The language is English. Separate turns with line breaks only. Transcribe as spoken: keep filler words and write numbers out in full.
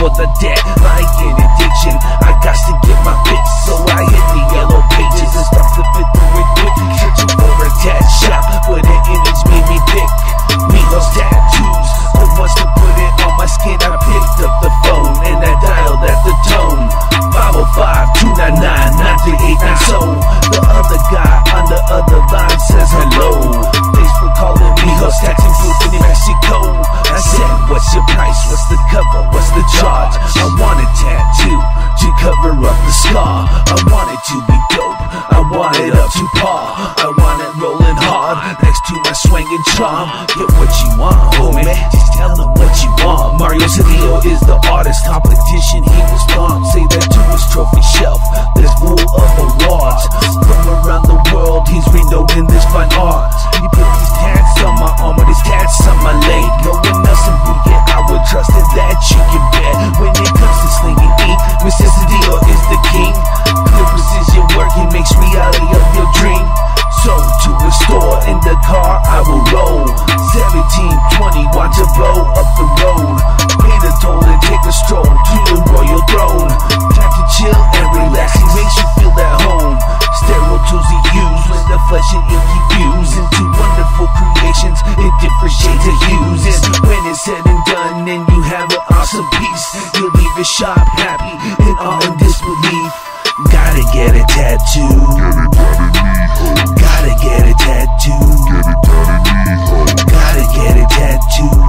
for the dead. Like an addiction, I got to get my fix. So I hit the yellow pages and start flipping through it quick. Searching for a tat shop, but an image made me pick Mijos tattoos. Who wants to put it on my skin? I picked up the phone and I dialed at the tone. five oh five, two nine nine, nine three eight nine. So the other guy on the other line says hello. Thanks for calling Mijos Tattoo Booth in Mexico. I said, what's your price? What's the cover? What's the charge? I want a tattoo to cover up the scar. I want it to be dope. I want it up to par. I want it rolling hard next to my swinging charm. Get what you want, homie. Just tell them what you want. Mario Cedillo is the artist. Competition he was born. Say that to his trophy shelf. There's full of awards from around the world. He's renowned in this fine art. He put these tats on my arm, with his tats on my leg. No one else in Buga, I would trust it, that you can bet. When it comes to slinging ink, Mister Cedillo is the king. Clear precision work, he makes reality of your dream. So to the store, in the car I will roll. Seventeen twenty, watch it blow up the road. Pay the toll and take a stroll to the royal throne. Time to chill and relax, he makes you feel at home. Sterile tools he use when the flesh and ink he fuse into wonderful creations in different shades of hues. And when it's said and done and you have an awesome piece, you'll leave your shop happy and all in disbelief. Gotta get a tattoo. Get it done in Mijo. Gotta get a tattoo. Get it done in Mijo. Gotta get a tattoo.